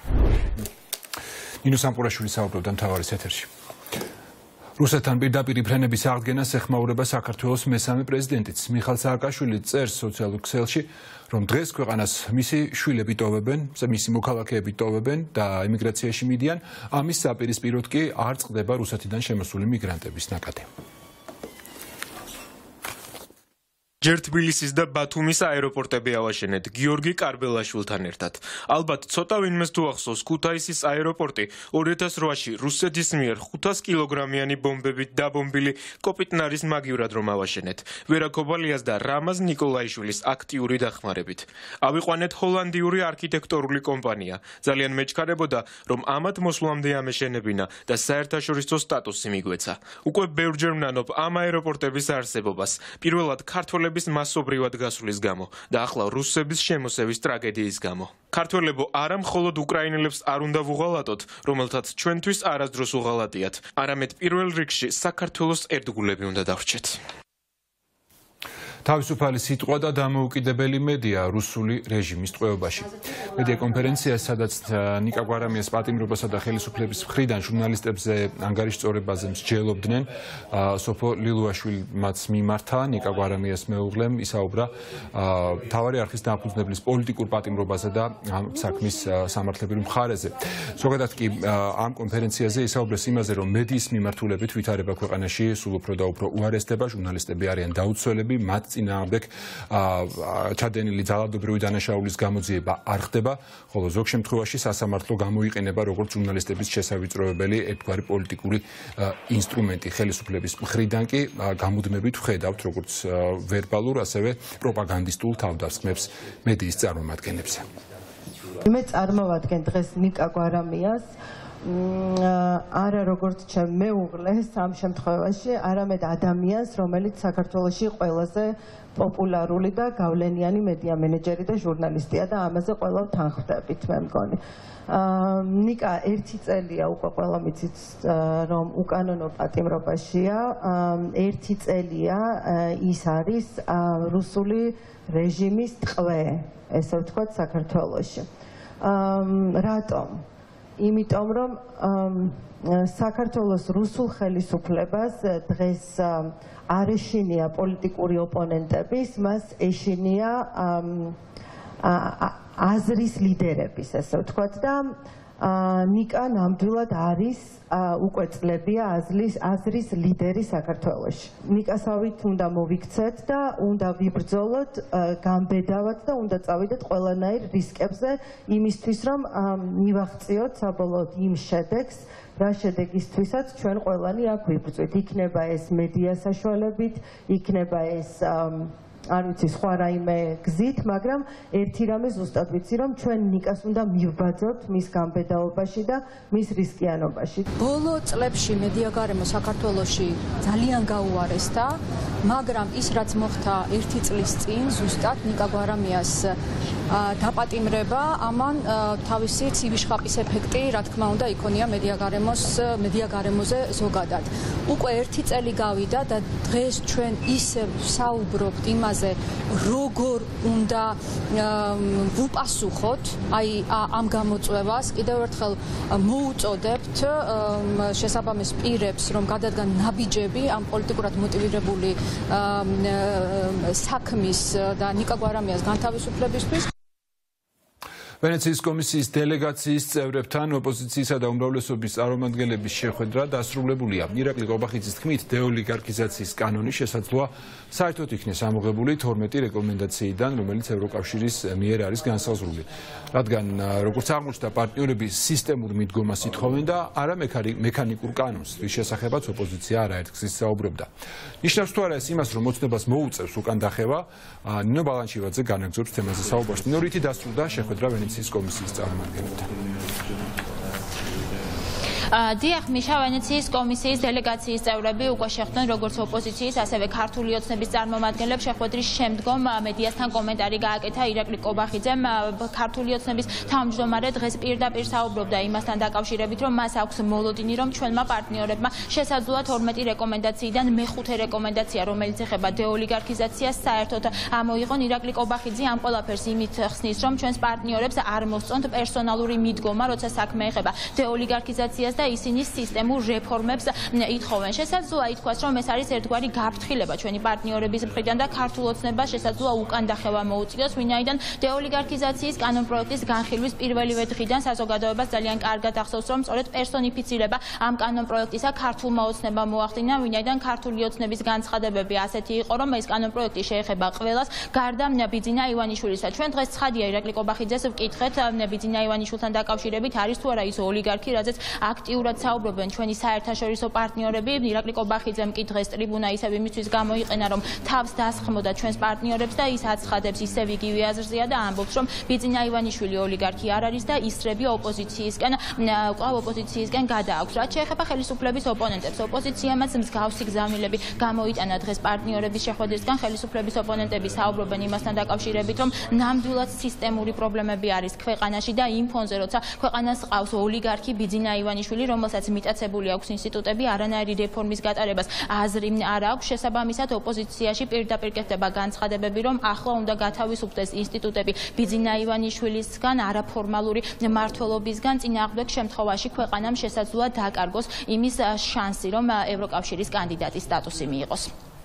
ნინო სამპურაშვილი საუბრობდა მთავარის ეთერში. რუსეთთან პირდაპირ ფრენების აღდგენას ეხმაურება საქართველოს მესამე პრეზიდენტიც მიხაილ სააკაშვილი წერს სოციალურ ქსელში, რომ დღეს ქვეყანას მისი შვილები ტოვებენ, მისი მოქალაქეები ტოვებენ და ემიგრაციაში მიდიან. ამის საპირისპიროდ კი არ წყდება რუსეთიდან შემოსული მიგრანტების ნაკადი. ჯერ თბილისის და ბათუმის აეროპორტები ავაშენეთ გიორგი კარბელაშვილთან ერთად. ალბათ ცოტა ვინმეს თუ ახსოვს ქუთაისის აეროპორტი ორი ათას რვაში რუსეთის მიერ ხუთას კილოგრამიანი ბომბებით დაბომბილი კოპიტნარის მაგივრად რომ ავაშენეთ. ვერა ქობალიას და რამაზ ნიკოლაიშვილის აქტიური დახმარებით. ავიყვანეთ ჰოლანდიური არქიტექტორული კომპანია. ძალიან მეჩქარებოდა რომ ამათ მოსვლამდე ამეშენებინა და საერთაშორისო სტატუსი მიგვეცა. უკვე ბევრჯერ ვნანობ ამ აეროპორტების არსებობას. პირველად ქართველების მასობრივად გასვლის გამო და ახლა რუსების შემოსევის ტრაგედიის გამო. ქართველებო არა მხოლოდ უკრაინელებს არ უნდა ვუღალატოთ, რომელთაც ჩვენთვის არასდროს უღალატიათ, არამედ პირველ რიგში საქართველოს ერთგულები უნდა დავრჩეთ. თავისუფალი სიტყვა და დამოუკიდებელი მედია რუსული რეჟიმის ტყვეობაში. მედია კონფერენცია, სადაც ნიკა გვარამიას პატიმრობასა და ხელისუფლების მხრიდან ჟურნალისტებზე ანგარიშწორებაზე მსჯელობდნენ, სოფო ლილუაშვილმაც მიმართა ნიკა გვარამიას მეუღლემ ისაუბრა მთავარი არხის დამფუძნებლის პოლიტიკურ პატიმრობაზე და ამ საქმის სამართლებრივ მხარეზე. ზოგადად კი ამ კონფერენციაზე ისაუბრეს იმაზე, რომ მედიის მიმართულებით ვითარება ქვეყანაში სულ უფრო და უფრო უარესდება, ჟურნალისტები არიან დაუცველები, მათ წინააღმდეგ ჩადენილი ძალადობრივი დანაშაულის გამოძიება არ ხდება, ხოლო ზოგ შემთხვევაში სასამართლო გამოიყენება როგორც ჟურნალისტების შესავიწროებელი ერთგვარი პოლიტიკური ინსტრუმენტი. ხელისუფლების მხრიდან კი გამუდმებით ვხედავთ როგორც ვერბალურ, ასევე პროპაგანდისტულ თავდასხმებს მედიის წარმომადგენლებზე. მე წარმოვადგენ დღეს ნიკა გვარამიას არა როგორც ჩემ მეუღლეს ამ შემთხვევაში, არამედ ადამიანს, რომელიც საქართველოში ყველაზე პოპულარული და გავლენიანი მედია მენეჯერი და ჟურნალისტია და ამაზე ყველა თანხმდებით, მე მგონი. ნიკა ერთი წელია უკვე ყველა მიცით რომ უკანონო პატიმრობაშია, ერთი წელია ის არის რუსული რეჟიმის ტყვე, ესე ვთქვათ, საქართველოში. რატომ? იმიტომ რომ საქართველოს რუსულ ხელისუფლებას დღეს არ ეშინია პოლიტიკური ოპონენტების, მას ეშინია აზრის ლიდერების, ესე ვთქვათ და ნიკა ნამდვილად არის უკვე წლებია აზრის ლიდერი საქართველოში. ნიკასავით უნდა მოვიქცეთ და უნდა ვიბრძოლოთ, გამბედავად და უნდა წავიდეთ ყველანაირ რისკებზე იმისთვის, რომ მივაღწიოთ საბოლოოდ იმ შედეგს, რა შედეგისთვისაც ჩვენ ყველანი აქ ვიბრძვით. იქნება ეს მედია საშუალებით, იქნება ეს არ ვიცი სხვა რაიმე გზით, მაგრამ ერთი რამე ზუსტად ვიცი, რომ ჩვენ ნიკას უნდა მივბაძოთ მის გამბედაობაში და მის რისკიანობაში. ბოლო წლებში მედია გარემო საქართველოში ძალიან გაუარესდა, მაგრამ ის რაც მოხდა ერთი წლის წინ ზუსტად ნიკა გვარამიას დაპატიმრება, ამან თავისი ცივიშხაპის ეფექტი, რა თქმა უნდა, იქონია მედია გარემოს მედია გარემოზე ზოგადად. უკვე ერთი წელი გავიდა და დღეს ჩვენ ისევ საუბრობთ იმაზე, როგორ უნდა ვუპასუხოთ აი ამ გამოწვევას. კიდევ ერთხელ მოუწოდებთ შესაბამის პირებს, რომ გადადგან ნაბიჯები ამ პოლიტიკურად მოტივირებული საქმის და ნიკა გვარამიას განთავისუფლებისთვის. ვენეციის კომისიის დელეგაციის წევრებთან ოპოზიციისა და უმრავლესობის წარმომადგენლების შეხვედრა დასრულებულია. ირაკლი ყობახიძის თქმით, დეოლიგარქიზაციის კანონი შესაძლოა საერთოდ იქნეს ამოღებული თორმეტი რეკომენდაციიდან, რომელიც ევროკავშირის მიერ არის განსაზღვრული. რადგან როგორც აღმოჩნდა, პარტნიორები სისტემურ მიდგომას ითხოვენ და არა მექანიკურ კანონს, რის შესახებაც ოპოზიცია არაერთგზის საუბრობდა. ნიშნავს თუ არა ეს იმას, რომ მოცნებას მოუწევს უკან დახევა, ნინო ბალანჩივაძე განაგრძობს თემაზე საუბარს. ნინო, რითი დასრულდა შეხვედრა ვენეციის კომისიის წარმომადგენლებთან? დიახ, მიშა, ვენეციის კომისიის დელეგაციის წევრები უკვე შეხვდნენ როგორც ოპოზიციის, ასევე ქართული ოცნების წარმომადგენლებს. შეხვედრის შემდგომ მედიასთან კომენტარი გააკეთა ირაკლი ყობახიძემ. ქართული ოცნების თავმჯდომარე დღეს პირდაპირ საუბრობდა იმასთან დაკავშირებით, რომ მას აქვს მოლოდინი, რომ ჩვენმა პარტნიორებმა შესაძლოა თორმეტი რეკომენდაციიდან მეხუთე რეკომენდაცია, რომელიც ეხება დეოლიგარქიზაციას, საერთოდ ამოიღონ. ირაკლი ყობახიძე ამ ყველაფერს იმით ხსნის, რომ ჩვენს პარტნიორებს არ მოსწონთ პერსონალური მიდგომა, როცა საქმე ეხება დეოლიგარქიზაციას და ისინი სისტემურ რეფორმებს ითხოვენ. შესაძლოა ითქვას, რომ ეს არის ერთგვარი გაფრთხილება ჩვენი პარტნიორების მხრიდან და ქართულ ოცნებას შესაძლოა უკან დახევა მოუწიოს, ვინაიდან დეოლიგარქიზაციის კანონპროექტის განხილვის პირველივე დღიდან საზოგადოებას ძალიან კარგად ახსოვს, რომ სწორედ პერსონიფიცირება ამ კანონპროექტისა ქართულმა ოცნებამ მოახდინა, ვინაიდან ქართული ოცნების განცხადებები ასეთი იყო, რომ ეს კანონპროექტი შეეხება ყველას, გარდა ბიძინა ივანიშვილისა. ჩვენ დღეს ცხადია ირაკლი კობახიძეს ვკითხეთ ბიძინა ივანიშვილთან დაკავშირებით არის თუ არა ის ოლიგარქი, რაზეც აქტიურად საუბრობენ ჩვენი საერთაშორისო პარტნიორები. ირაკლი კობახიძემ კი დღეს ტრიბუნა ისევ იმისთვის გამოიყენა, რომ თავს დასხმოდა ჩვენს პარტნიორებს და ის აცხადებს ისევ იგივე აზრზეა და ამბობს, რომ ბიძინა ივანიშვილი ოლიგარქი არ არის და ისრები ოპოზიციისკენ კვლავ ოპოზიციისკენ გადააქვს. რაც შეეხება ხელისუფლების ოპონენტებს, ოპოზიციამაც მსგავსი გზავნილები გამოიტანა დღეს პარტნიორების შეხვედრისგან. ხელისუფლების ოპონენტები საუბრობენ იმასთან დაკავშირებით, რომ ნამდვილად სისტემური პრობლემები არის ქვეყანაში და იმ ფონზე, როცა ქვეყანას ყავს ოლიგარქი ბიძინა ივანიშვილი, რომელსაც მიტაცებული აქვს ინსტიტუტები, არანაირი რეფორმის გატარებას აზრი არ აქვს. შესაბამისად, ოპოზიციაში პირდაპირ კეთდება განცხადებები, რომ ახლა უნდა გათავისუფლდეს ინსტიტუტები ბიძინა ივანიშვილისგან, არაფორმალური მმართველობისგან, წინააღმდეგ შემთხვევაში ქვეყანამ შესაძლოა დაკარგოს იმის შანსი, რომ ევროკავშირის კანდიდატის სტატუსი მიიღოს.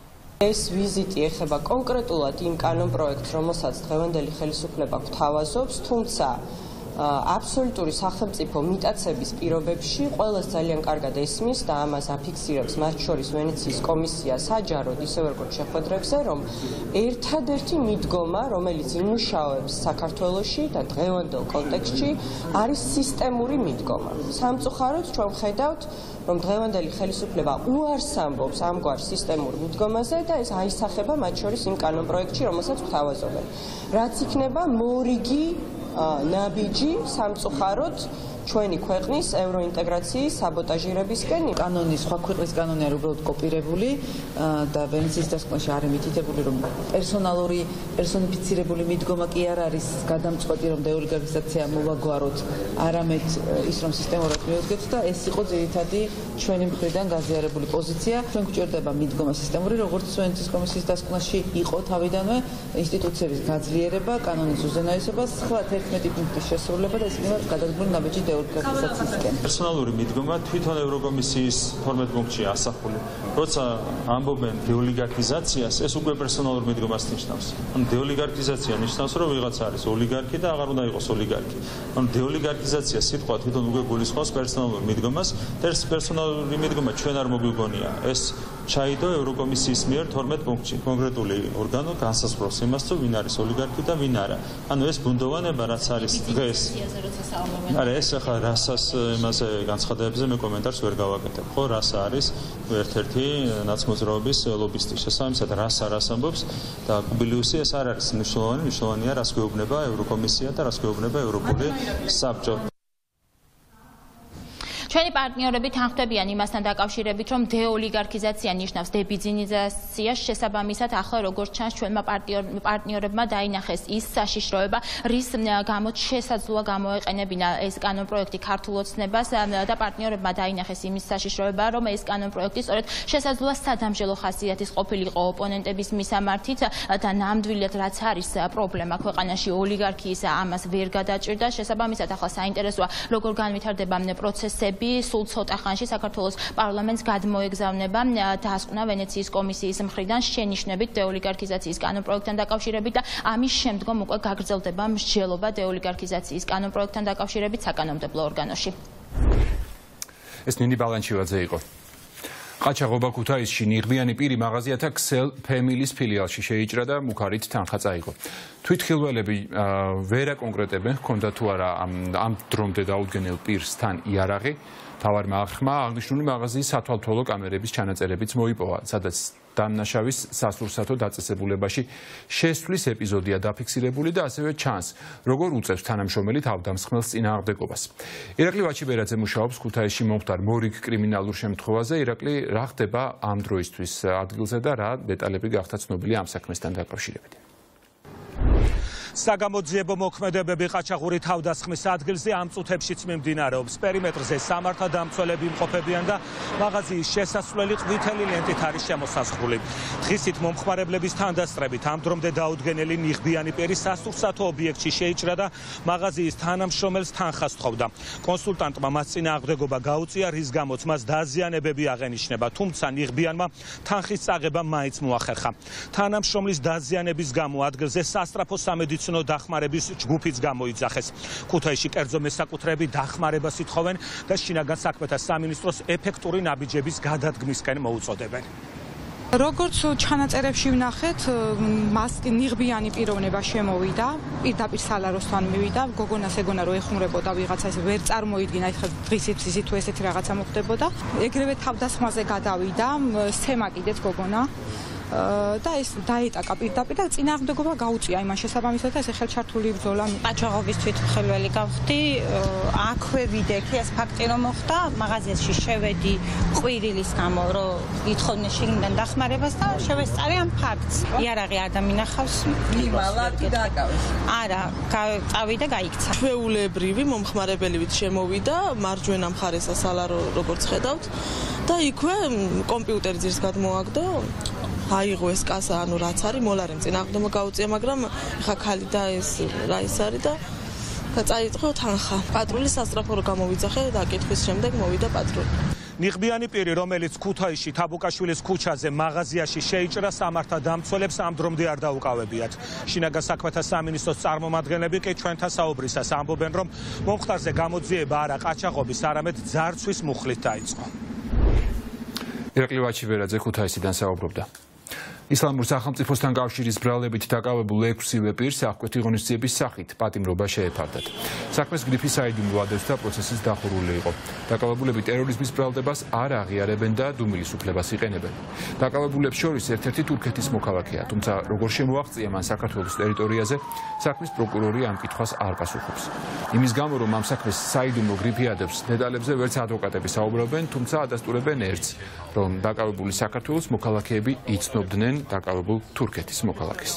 ეს ვიზიტი ეხება კონკრეტულად იმ კანონპროექტს, რომელსაც დღევანდელი ხელისუფლება გვთავაზობს, თუმცა აბსოლუტური სახელმწიფო მიტაცების პირობებში ყველას ძალიან კარგად ესმის და ამას აფიქსირებს მათ შორის ვენეციის კომისია საჯაროდ ისევ როგორც შეხვედრებზე, რომ ერთადერთი მიდგომა, რომელიც იმუშავებს საქართველოში და დღევანდელ კონტექსტში, არის სისტემური მიდგომა. სამწუხაროდ ჩვენ ვხედავთ, რომ დღევანდელი ხელისუფლება უარს ამბობს ამგვარ სისტემურ მიდგომაზე და ეს აისახება მათ შორის იმ კანონპროექტში, რომელსაც გვთავაზობენ. რაც იქნება მორიგი ნაბიჯი სამწუხაროდ ჩვენი ქვეყნის ევროინტეგრაციის საბოტაჟირებისკენ. კანონი სხვა ქვეყნის კანონი არ უბრალოდ კოპირებული და ვენეციის დასკვნაში არის მითითებული, რომ პერსონალური პერსონიფიცირებული მიდგომა კი არ არის გადამწყვეტი, რომ დეოლიგარქიზაცია მოვაგვაროთ, არამედ ის რომ სისტემურად მივუძგებთ და ეს იყო ძირითადი ჩვენი მხრიდან გაზიარებული პოზიცია. ჩვენ გვჭირდება მიდგომა სისტემური, როგორც ვენეციის კომისიის დასკვნაში იყო თავიდანვე, ინსტიტუციების გაძლიერება, კანონის უზენაესობა, სხვა თერთმეტი პუნქტის შესრულება და ისინი გადადგმული ნაბიჯი პერსონალური მიდგომა თვითონ ევროკომისიის თორმეტ პუნქტში ასახული. როცა ამბობენ დეოლიგარქიზაციას, ეს უკვე პერსონალურ მიდგომას ნიშნავს. ანუ დეოლიგარქიზაცია ნიშნავს, რომ ვიღაცა არის ოლიგარქი და აღარ უნდა იყოს ოლიგარქი. ანუ დეოლიგარქიზაცია სიტყვა თვითონ უკვე გულისხმობს პერსონალურ მიდგომას და ეს პერსონალური მიდგომა ჩვენ არ მოგვიგონია. ეს ჩაიდო ევროკომისიის მიერ თორმეტ პუნქტში. კონკრეტული ორგანო განსაზღვრავს იმას, თუ ვინ არის ოლიგარქი და ვინ არა. ანუ ეს ბუნდოვანება რაც არის დღეს. არა, ეს ახლა რასას იმაზე განცხადებებზე მე კომენტარს ვერ გავაკეთებ. ხო, რასა არის ერთ-ერთი ნაცმოძრაობის ლობისტი. შესაბამისად, რასა რას ამბობს და კუბილიუსი ეს არ არის მნიშვნელოვანი, მნიშვნელოვანია რას გვეუბნება ევროკომისია და რას გვეუბნება ევროპული საბჭო. ჩვენი პარტნიორები თანხმდებიან იმასთან დაკავშირებით, რომ დეოლიგარქიზაცია ნიშნავს დებიძინიზაციას, შესაბამისად ახლა როგორც ჩანს ჩვენმა პარტნიორებმა დაინახეს ის საშიშროება, რის გამოც შესაძლოა გამოეყენებინა ეს კანონპროექტი ქართულ ოცნებას და პარტნიორებმა დაინახეს იმის საშიშროება, რომ ეს კანონპროექტი სწორედ შესაძლოა სადამჟელო ხასიათის ყოფილიყო ოპონენტების მისამართით და ნამდვილად რაც არის პრობლემა ქვეყანაში ოლიგარქიის ამას ვერ გადაჭირდა. შესაბამისად ახლა საინტერესოა როგორ განვითარდება პროცესები. სულ ცოტა ხანში საქართველოს პარლამენტს გადმოეგზავნება დასკვნა ვენეციის კომისიის მხრიდან შენიშვნებით დეოლიგარქიზაციის კანონპროექტთან დაკავშირებით და ამის შემდგომ უკვე გაგრძელდება მსჯელობა დეოლიგარქიზაციის კანონპროექტთან დაკავშირებით საკანონმდებლო ორგანოში. ეს ნინი ბალანჩივაძე იყო. ყაჩაღობა ქუთაისში ნიღბიანი პირი მაღაზიათა ქსელ ფემილის ფილიალში შეიჭრა და მუქარით თანხა წაიღო. თვითხილველები ვერ აკონკრეტებენ, ჰქონდა თუ არა ამ დრომდე დაუდგენელ პირს თან იარაღი. თავარმა აღხმა აღნიშნული მაღაზიის სათვალთვალო კამერების ჩანაწერებიც მოიპოვა, სადაც დამნაშავის სასურსათო დაწესებულებაში შესვლის ეპიზოდია დაფიქსირებული და ასევე ჩანს, როგორ უწევს თანამშრომელი თავდამსხმელს წინააღმდეგობას. ირაკლი ვაჩიბერაძე მუშაობს ქუთაისში მომხდარ მორიგ კრიმინალურ შემთხვევაზე. ირაკლი, რა ხდება ამ დროისთვის ადგილზე და რა დეტალები გახდა ცნობილი ამ საქმესთან დაკავშირებით? საგამოძიებო მოქმედებები ყაჩაღური თავდასხმის ადგილზე ამ წუთებშიც მიმდინარეობს. პერიმეტრზე სამართალდამცველები იმყოფებიან და მაღაზიის შესასვლელი ყვითელი ლენტით არის შემოსაზღვრული. დღისით მომხმარებლების თანდასწრებით ამ დრომდე დაუდგენელი ნიღბიანი პერი სასურსათო ობიექტში შეიჭრა და მაღაზიის თანამშრომელს თანხას თხოვდა. კონსულტანტმა მას წინააღმდეგობა გაუწია, რის გამოც მას დაზიანებები აღენიშნება, თუმცა ნიღბიანმა თანხის წაღება მაინც მოახერხა. თანამშრომლის დაზიანების გამო ადგილზე სასწრაფო სამედიცინო დახმარების ჯგუფიც გამოიძახეს. ქუთაისში კერძო მესაკუთრეები დახმარებას ითხოვენ და შინაგან საქმეთა სამინისტროს ეფექტური ნაბიჯების გადადგმისკენ მოუწოდებენ. როგორც ჩანაწერებში ვნახეთ, მას ნიღბიანი პიროვნება შემოვიდა, პირდაპირ სალაროსთან მივიდა, გოგონას ეგონა რომ ეხმურებოდა ვიღაცა, ეს ვერ წარმოიდგინა, ეხლა დღისით ისიც თუ ესეთი რაღაცა მოხდებოდა. ეგრევე თავდასხმაზე გადავიდა, სცემა კიდეც გოგონა და ეს დაეტაკა პირდაპირ და წინააღმდეგობა გაუწია იმან შესაბამისად და ესე ხელჩართული ბრძოლა. ყაჩაღობის თვითმხილველი გავხდი, აქვე ვიდექი ეს ფაქტი რომ მოხდა, მაღაზიაში შევედი ყვირილის გამო, რომ ითხოვდნენ შიგნიდან დახმარებას და შევესწარი ამ ფაქტს. იარაღი არ დამინახავს. იმალა თუ დააკავეს? არა, წავიდა გაიქცა. ჩვეულებრივი მომხმარებელივით შემოვიდა მარჯვენა მხარეს ასალარო როგორც ხედავთ და იქვე კომპიუტერი ძირს გადმოაგდო. აიღო ეს კასა, ანუ რაც არის, მოლარემ წინააღმდეგობა გაუწია, მაგრამ ხა ხალი და ეს რა ის არის და და წაიწყო თანხა. პატრული სასწრაფო რო გამოვიძახე და აკითხვის შემდეგ მოვიდა პატრული. ნიღბიანი პირი, რომელიც ქუთაისში თაბუკაშვილის ქუჩაზე მაღაზიაში შეიჭრა, სამართალდამცველებს ამ დრომდე არ დაუკავებიათ. შინაგან საქმეთა სამინისტროს წარმომადგენლები კი ჩვენთან საუბრისას ამბობენ, რომ მომხდარზე გამოძიება არა ყაჩაღობის, არამედ ძარცვის მუხლით დაიწყო. ირაკლი ვაჩივერაძე ქუთაისიდან საუბრობდა. ისლამურ სახელმწიფოსთან კავშირის ბრალებით დაკავებულ ექვსივე პირს აღკვეთი ღონისძიების სახით პატიმრობა შეეფარდათ. საქმეს გრიფი საიდუმ ვადებს და პროცესის დახურული იყო. დაკავებულები ტერორიზმის ბრალდებას არ აღიარებენ და დუმილის უფლებას იყენებენ. დაკავებულებს შორის ერთ-ერთი თურქეთის მოქალაქეა, თუმცა როგორ შემოაღწია მან საქართველოს ტერიტორიაზე, საქმის პროკურორი ამ კითხვას არ პასუხობს. იმის გამო, რომ ამ საქმეს საიდუმლო გრიფი ადებს, დეტალებზე ვერც ადვოკატები საუბრობენ, თუმცა ადასტურებენ ერთს, რომ დაკავებული საქართველოს მოქალაქეები იცნობდნენ დაკავებულ თურქეთის მოქალაქეს.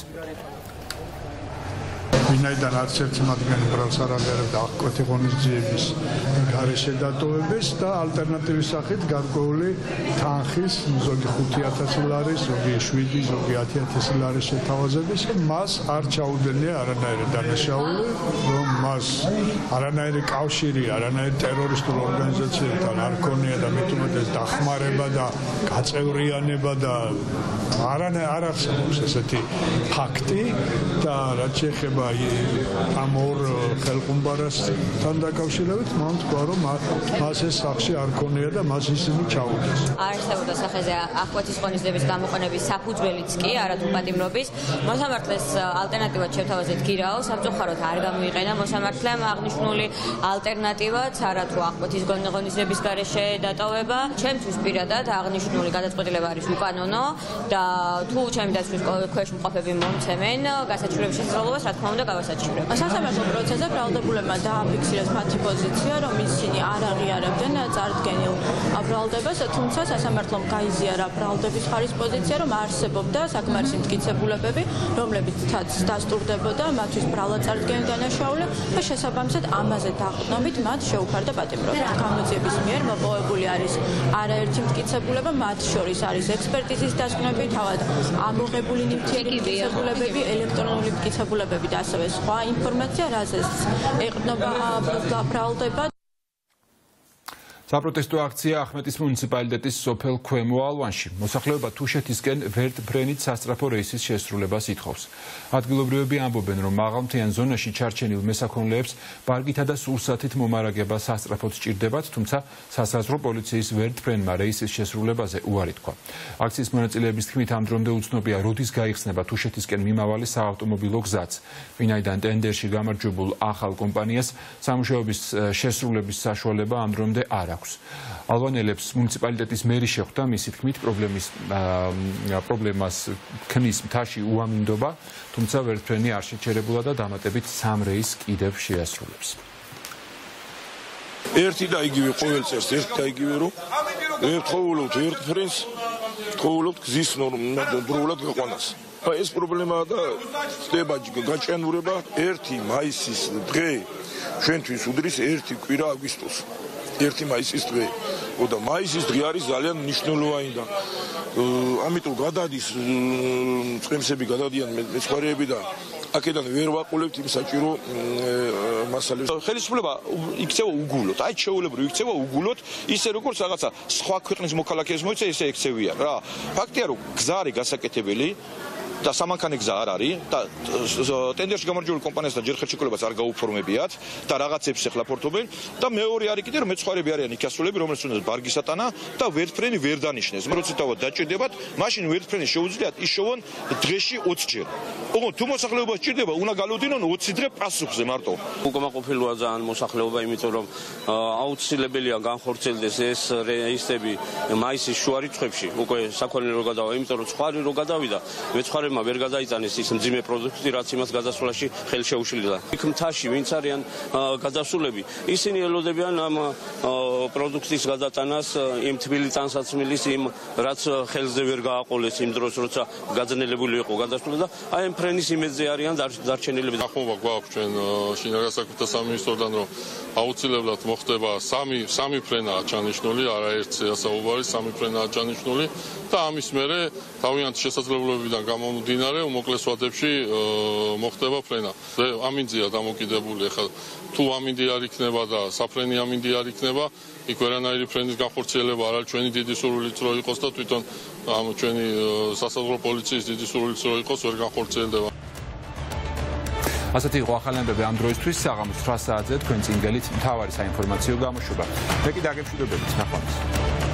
ვინაიდან არც ერთი მათგანი ბრალს არ აღიარებდა აღკვეთი ღონისძიების გარეშე დატოვებას და ალტერნატივის სახით გარკვეული თანხის, ზოგი ხუთი ათასი ლარი, ზოგი შვიდი, ზოგი ათი ათასი ლარი შეთავაზების, მას არ ჩაუდენია არანაირი დანაშაული, რომ მას არანაირი კავშირი, არანაირი ტერორისტულ ორგანიზაციებთან არ ქონია და მით უმეტეს დახმარება და გაწევრიანება და არანაირი არ არსებობს ესეთი ფაქტი და რაც შეეხება ამ ორ ხელყუმბარასთან დაკავშირებით, მან თქვა, რომ მას ეს სახში არ ქონია და მას ისინი ჩაუდეს. არსებობდა სახეზე აღკვეთის ღონისძიების გამოყენების საფუძველიც კი, არათუ პატიმრობის. მოსამართლეს ალტერნატივად შევთავაზეთ გირაო, სამწუხაროდ არ გამოიყენა მოსამართლემ აღნიშნული ალტერნატივაც, არათუ აღკვეთის ღონისძიების გარეშე დატოვება. ჩემთვის პირადად აღნიშნული გადაწყვეტილება არის უკანონო და თუ ჩემი დაცვის ქვეშ მყოფები მომცემენ გასაჩივრების შესაძლებლობას, რა თქმა უნდა, გავასაჩივრებ. სასამართლო პროცესზე ბრალდებულებმა დააფიქსირეს მათი პოზიცია, რომ ისინი არ აღიარებდნენ წარდგენილ ბრალდებას, თუმცა სასამართლომ გაიზიარა ბრალდების ხარის პოზიცია, რომ არსებობდა საკმარისი მტკიცებულებები, რომლებიცაც დასტურდებოდა მათთვის ბრალად წარდგენის დანაშაული და შესაბამისად ამაზე დაყრდნობით მათ შეუფარდა პატიმრობა. გამოძიების მიერ მოპოვებული არის არაერთი მტკიცებულება, მათ შორის არის ექსპერტიზის დასკვნები, თავად ამოღებული ნივთიერი მტკიცებულებები, ელექტრონული მტკიცებულებები და ასევე სხვა ინფორმაცია, რაზეც ეყრდნობა ბრალდება. საპროტესტო აქცია ახმეტის მუნიციპალიტეტის სოფელ ქვემო ალვანში. მოსახლეობა თუშეთისკენ ვერტფრენით სასწრაფო რეისის შესრულებას ითხოვს. ადგილობრივები ამბობენ, რომ მაღალმთიან ზონაში ჩარჩენილ მესაქონლეებს ბარგითა და სურსათით მომარაგება სასწრაფოდ სჭირდებათ, თუმცა სასაზღვრო პოლიციის ვერტფრენმა რეისის შესრულებაზე უარი თქვა. აქციის მონაწილეების თქმით, ამ დრომდე უცნობია, როდის გაიხსნება თუშეთისკენ მიმავალი საავტომობილო გზაც. ვინაიდან ტენდერში გამარჯვებულ ახალ კომპანიას სამუშაოების შესრულების საშუალება ამ დრომდე არ აქვს. ალვანელებს მუნიციპალიტეტის მერი შეხვდა, მისი თქმით, პრობლემის პრობლემას ქმნის მთაში უამინდობა, თუმცა ვერტფრენი არ შეჩერებულა და დამატებით სამ რეისს კიდევ შეასრულებს. ერთი და იგივე ყოველ წელს ერთი და იგივე რომ ვერტხოვულობთ ვერტფრენს, ვერტხოვულობთ გზის ნორმალურად გაყვანას. ეს პრობლემაა და ხდება გაჭიანურება ერთი მაისის დღე ჩვენთვის უდრის ერთი კვირა აგვისტოს. ერთი მაისის დღე. და მაისის დღე არის ძალიან მნიშვნელოვანი და ამიტომ გადადის წემსები გადადიან მეცხვარეები და აქედან ვერ ვაყოლებთ იმ საჭირო მასალებს. ხელისუფლება იქცევა უგულოდ, აი შეუულებრივ იქცევა უგულოდ, ისე როგორც რაღაცა სხვა ქვეყნის მოქალაქეებს მოიცა, ესე ექცევიან რა. ფაქტია რომ გზა არის გასაკეთებელი და სამანქანე გზა არ არის და ტენდერში გამარჯვებული კომპანიასთან ჯერ ხელშეკრულებას არ გაუფორმებიათ და რაღაცებს ახლა ფორტობენ და მეორე არის კიდე რომ მეცხვარეები არიან იქასრულები რომელსაც უნდა ბარგისატანა და ვერტფრენი ვერ დანიშნეს. როცა თავად დაჭირდებათ, მაშინ ვერტფრენი შეუძლიათ იშოვონ დღეში ოცჯერ. ოღონდ თუ მოსახლეობა სჭირდება, უნდა გალოდინონ ოცი დღე პასუხზე მარტო. უკმაყოფილოა ძალიან მოსახლეობა, იმიტომ რომ აუცილებელია განხორციელდეს ეს რეისები მაისის შუა რიცხვებში. უკვე საქონელი რო გადავა, იმიტომ რომ სხვარი რო გადავიდა, მეცხვარეებმა ვერ გადაიტანეს ის მძიმე პროდუქტი, რაც იმას გადასვლაში ხელი შეუშლიდა. იქ მთაში ვინც არიან გადასულები, ისინი ელოდებიან ამ პროდუქტის გადატანას იმ თბილი ტანსაცმლის იმ რაც ხელზე ვერ გააყოლეს იმ დროს, როცა გაძნელებული იყო გადასვლა და აი ამ ფრენის იმედზე არიან დარჩენილები. ახმობა გვაქვს ჩვენ შინაგან საქმეთა სამინისტროდან, რომ აუცილებლად მოხდება სამი სამი ფრენაა ჩანიშნული, არაერთი ასაუბარი, სამი ფრენაა ჩანიშნული და ამის მერე თავიანთი შესაძლებლობებიდან გამომდინარე უმოკლეს ვადებში მოხდება ფრენა. ამინდია დამოკიდებული, ახლა თუ ამინდი არ იქნება და საფრენი ამინდი არ იქნება, იქ ვერანაირი ფრენის განხორციელება არ არის ჩვენი დიდი სურვილიც რო იყოს და თვითონ ამ ჩვენი სასაზღვრო პოლიციის დიდი სურვილიც რო იყოს ვერ განხორციელდება. ასეთი იყო ახალი ამბები ამ დროისთვის საღამოს ცხრა საათზე თქვენ წინ გელით მთავარი საინფორმაციო გამოშვება. მე კი დაგემშვიდობებით, ნახვამდის.